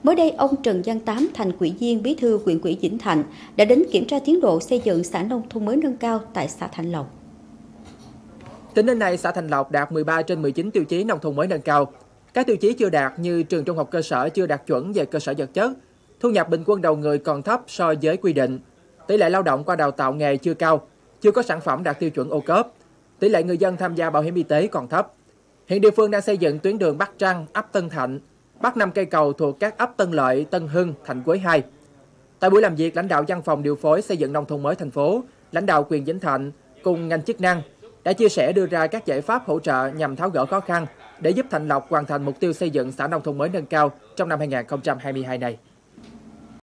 Mới đây, ông Trần Văn Tám, thành ủy viên bí thư huyện ủy Vĩnh Thạnh, đã đến kiểm tra tiến độ xây dựng xã nông thôn mới nâng cao tại xã Thạnh Lộc. Tính đến nay, xã Thạnh Lộc đạt 13 trên 19 tiêu chí nông thôn mới nâng cao. Các tiêu chí chưa đạt như trường trung học cơ sở chưa đạt chuẩn về cơ sở vật chất, thu nhập bình quân đầu người còn thấp so với quy định, tỷ lệ lao động qua đào tạo nghề chưa cao, chưa có sản phẩm đạt tiêu chuẩn ô cốp, tỷ lệ người dân tham gia bảo hiểm y tế còn thấp. Hiện địa phương đang xây dựng tuyến đường Bắc Trăng, ấp Tân Thạnh, bắc 5 cây cầu thuộc các ấp Tân Lợi, Tân Hưng, Thạnh Quế 2. Tại buổi làm việc, lãnh đạo văn phòng điều phối xây dựng nông thôn mới thành phố, lãnh đạo huyện Vĩnh Thạnh cùng ngành chức năng đã chia sẻ đưa ra các giải pháp hỗ trợ nhằm tháo gỡ khó khăn để giúp Thạnh Lộc hoàn thành mục tiêu xây dựng xã nông thôn mới nâng cao trong năm 2022 này.